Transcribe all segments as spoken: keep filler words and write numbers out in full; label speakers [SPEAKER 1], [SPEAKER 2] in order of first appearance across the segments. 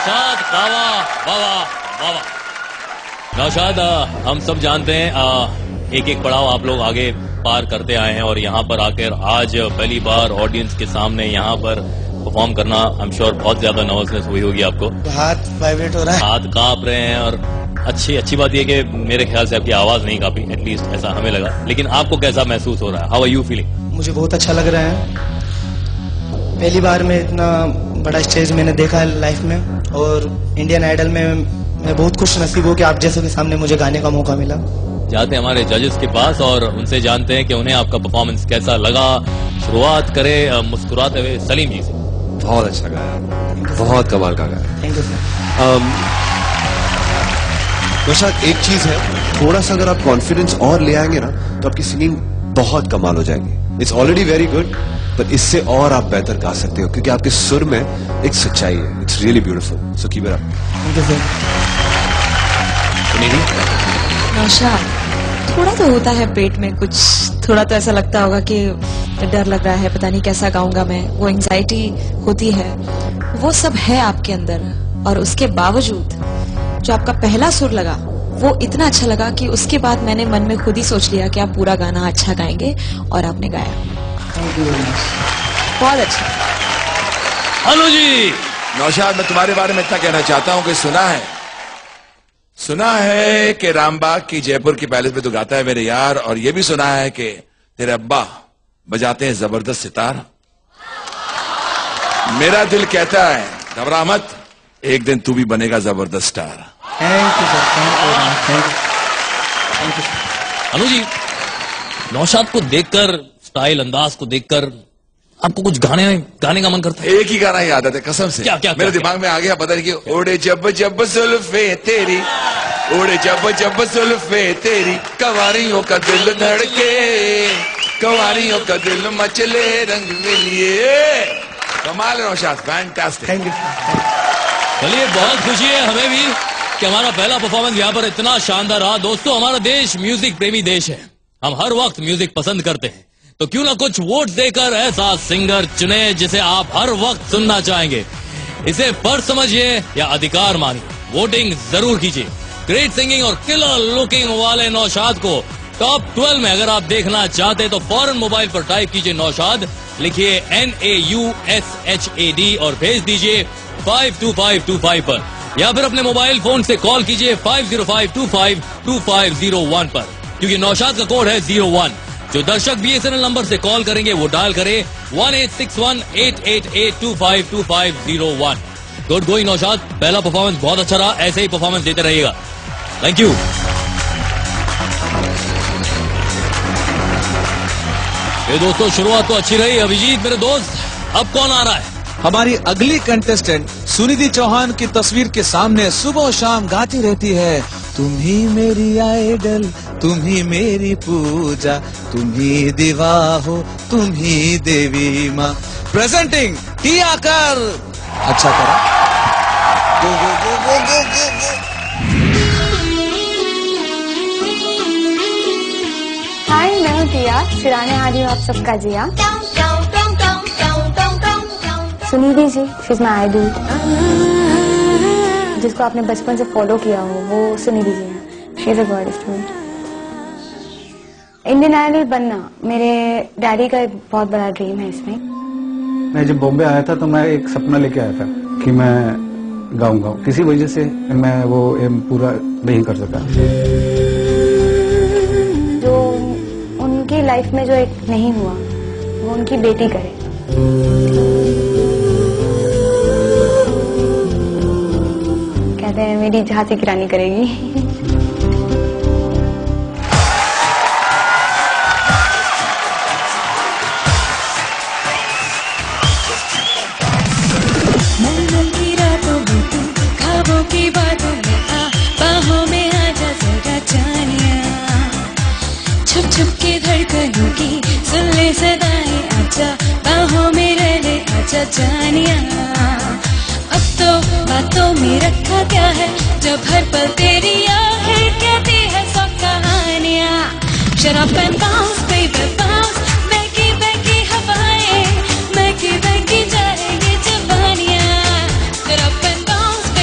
[SPEAKER 1] नौशाद वावा वावा वावा। नौशाद, हम सब जानते हैं एक एक पड़ाव आप लोग आगे पार करते आए हैं और यहाँ पर आकर आज पहली बार ऑडियंस के सामने यहाँ पर परफॉर्म करना, आई एम श्योर बहुत ज्यादा नर्वसनेस हुई होगी आपको।
[SPEAKER 2] हाथ वाइब्रेट हो रहा है, हाथ
[SPEAKER 1] कांप रहे हैं। और अच्छी अच्छी बात यह कि मेरे ख्याल से आपकी आवाज नहीं कांपी, एटलीस्ट ऐसा हमें लगा। लेकिन आपको कैसा महसूस हो रहा है? How are you feeling?
[SPEAKER 2] मुझे बहुत अच्छा लग रहा है। पहली बार में इतना बड़ा स्टेज मैंने देखा है लाइफ में, और इंडियन आइडल में मैं बहुत खुश नसीब हूँ कि आप जैसे के सामने मुझे गाने का मौका मिला।
[SPEAKER 1] जाते हैं हमारे जजेस के पास और उनसे जानते हैं कि उन्हें आपका परफॉर्मेंस कैसा लगा। शुरुआत करें मुस्कुराते हुए सलीम जी से।
[SPEAKER 3] बहुत अच्छा गाया, बहुत कमाल का गाया।
[SPEAKER 2] Thank you sir.
[SPEAKER 3] नौशाद, एक चीज है, थोड़ा सा अगर आप कॉन्फिडेंस और ले आएंगे ना तो आपकी सिंगिंग बहुत कमाल हो जाएगी। इट्स ऑलरेडी वेरी गुड, पर इससे और आप बेहतर गा सकते हो क्योंकि आपके सुर में एक सच्चाई है। It's really beautiful, so keep it up.
[SPEAKER 2] Thank you sir.
[SPEAKER 4] Naushad, थोड़ा तो होता है पेट में कुछ, थोड़ा तो ऐसा लगता होगा कि डर लग रहा है, पता नहीं कैसा गाऊंगा मैं, वो एंजाइटी होती है, वो सब है आपके अंदर। और उसके बावजूद जो आपका पहला सुर लगा वो इतना अच्छा लगा कि उसके बाद मैंने मन में खुद ही सोच लिया कि आप पूरा गाना अच्छा गाएंगे, और आपने गाया।
[SPEAKER 2] थैंक यू वेरी मच,
[SPEAKER 4] बहुत अच्छा।
[SPEAKER 1] हेलो जी।
[SPEAKER 5] नौशाद, मैं तुम्हारे बारे में इतना कहना चाहता हूं कि सुना है सुना है कि रामबाग की जयपुर की पैलेस में तू गाता है मेरे यार, और ये भी सुना है कि तेरे अब्बा बजाते हैं जबरदस्त सितार। मेरा दिल कहता है घबरा मत, एक दिन तू भी बनेगा जबरदस्त star.
[SPEAKER 2] Thank you sir, thank you thank you thank you.
[SPEAKER 1] Anu ji, Naushad को देखकर, स्टाइल अंदाज को देखकर आपको कुछ गाने गाने का मन करता है?
[SPEAKER 5] एक ही गाना याद आता है कसम से।
[SPEAKER 1] क्या क्या
[SPEAKER 5] मेरे
[SPEAKER 1] क्या,
[SPEAKER 5] दिमाग में आ गया, पता नहीं कि ओड़े जब जब जुल्फे तेरी, ओड़े जब जब जुल्फे तेरी, कवारियों का दिल धड़के, कवारियों का दिल मचले रंग मिलिए। कमाल है नौशाद, फैंटास्टिक।
[SPEAKER 2] Thank you.
[SPEAKER 1] चलिए, बहुत खुशी है हमें भी कि हमारा पहला परफॉर्मेंस यहाँ पर इतना शानदार रहा। दोस्तों, हमारा देश म्यूजिक प्रेमी देश है, हम हर वक्त म्यूजिक पसंद करते हैं, तो क्यों ना कुछ वोट देकर ऐसा सिंगर चुने जिसे आप हर वक्त सुनना चाहेंगे। इसे फर्ज समझिए या अधिकार मानिए, वोटिंग जरूर कीजिए। ग्रेट सिंगिंग और किलर लुकिंग वाले नौशाद को टॉप ट्वेल्व में अगर आप देखना चाहते हैं तो फौरन मोबाइल पर टाइप कीजिए नौशाद, लिखिए N A U S H A D और भेज दीजिए five two five two five पर, या फिर अपने मोबाइल फोन से कॉल कीजिए five zero five two five two five zero one पर, क्योंकि नौशाद का कोड है जीरो वन। जो दर्शक B S N L number से कॉल करेंगे वो डायल करें one eight six one eight eight eight two five two five zero one. Good going Naushad, पहला परफॉर्मेंस बहुत अच्छा रहा, ऐसे ही परफॉर्मेंस देते रहिएगा। Thank you. ये दोस्तों, शुरुआत तो अच्छी रही। अभिजीत मेरे दोस्त, अब कौन आ रहा है?
[SPEAKER 6] हमारी अगली कंटेस्टेंट सुनिधि चौहान की तस्वीर के सामने सुबह शाम गाती रहती है, तुम ही मेरी आइडल, तुम ही मेरी पूजा, तुम ही दिवा हो, तुम ही देवी माँ। प्रेजेंटिंग टिया कर। अच्छा करा। गो गो गो गो गो गो गो।
[SPEAKER 7] हाय, मैं हूँ टिया, सिराने आ रही हूँ आप सबका Jiya. Sunidhi ji, she is my idol, जिसको आपने बचपन से फॉलो किया हो वो सुनिधि जी हैं। She is a goddess to me. Indian Idol बनना मेरे डैडी का एक बहुत बड़ा ड्रीम है। इसमें
[SPEAKER 8] मैं जब बॉम्बे आया था तो मैं एक सपना लेके आया था कि मैं गाऊंगा, किसी वजह से मैं वो एम पूरा नहीं कर सका।
[SPEAKER 7] जो उनकी लाइफ में जो एक नहीं हुआ वो उनकी बेटी करे। कहते हैं मेरी झांसी की रानी करेगी।
[SPEAKER 9] ख्वाबों की बातों में आ, बाहों में आजा जरा जानिया, छुप छुप के धड़कनों की सुन ले सदाएं, आजा बाहों में रह ले आजा जानिया। अब तो बातों में रखा क्या है जब हर पल तेरी आहें कहती है सौ कहानियां। शराब एंड बाउंस बेबी बाउंस, बहकी बहकी हवाएं, महकी महकी जाए ये जवानियां। शराब एंड बाउंस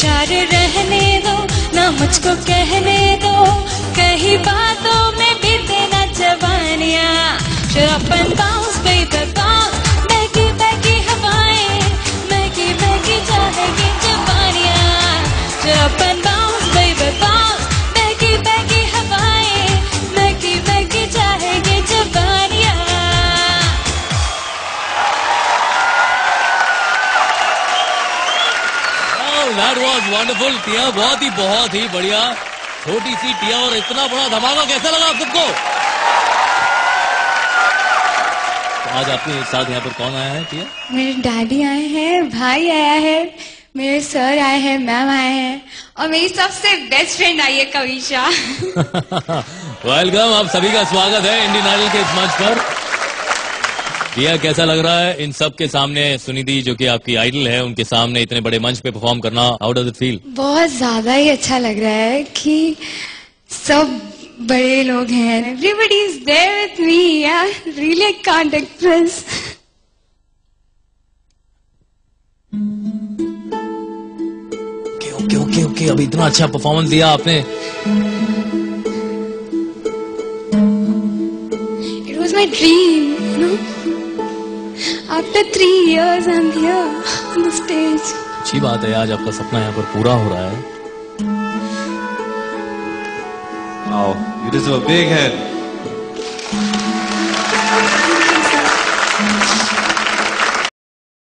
[SPEAKER 9] बेशुमार रहने दो, ना मुझको कहने दो, कहीं बातों में भी देना जवानियाँ। Shut up and bounce, baby, bounce, बहकी बहकी हवाएं, बहकी बहकी चाहेगी जवानियाँ। Shut up and bounce, baby, bounce, बहकी बहकी हवाएं, बहकी बहकी चाहेगी जवानियाँ।
[SPEAKER 1] That was wonderful, टिया, बहुत ही बहुत ही बढ़िया। छोटी सी टिया और इतना बड़ा धमाका, कैसा लगा आप सबको? तो आज आपके साथ यहाँ पर कौन आया है टिया?
[SPEAKER 7] मेरे डैडी आए हैं, भाई आया है, मेरे सर आए हैं, मैम आए हैं और मेरी सबसे बेस्ट फ्रेंड आई है कविशा।
[SPEAKER 1] वेलकम, आप सभी का स्वागत है इंडियन आइडल के इस मंच पर। टिया, कैसा लग रहा है इन सब के सामने सुनिधि जो कि आपकी आइडल है उनके सामने इतने बड़े मंच पे परफॉर्म करना? How does it feel?
[SPEAKER 7] बहुत ज्यादा ही अच्छा लग रहा है कि सब बड़े लोग हैं, everybody is there with me, यार really I can't express.
[SPEAKER 1] Okay okay okay okay अभी इतना अच्छा परफॉर्मेंस दिया आपने।
[SPEAKER 7] It was my dream, you know, after three years I am here on the stage.
[SPEAKER 1] अच्छी बात है, आज आपका सपना यहाँ पर पूरा हो रहा है।
[SPEAKER 3] Wow, you deserve a big hand.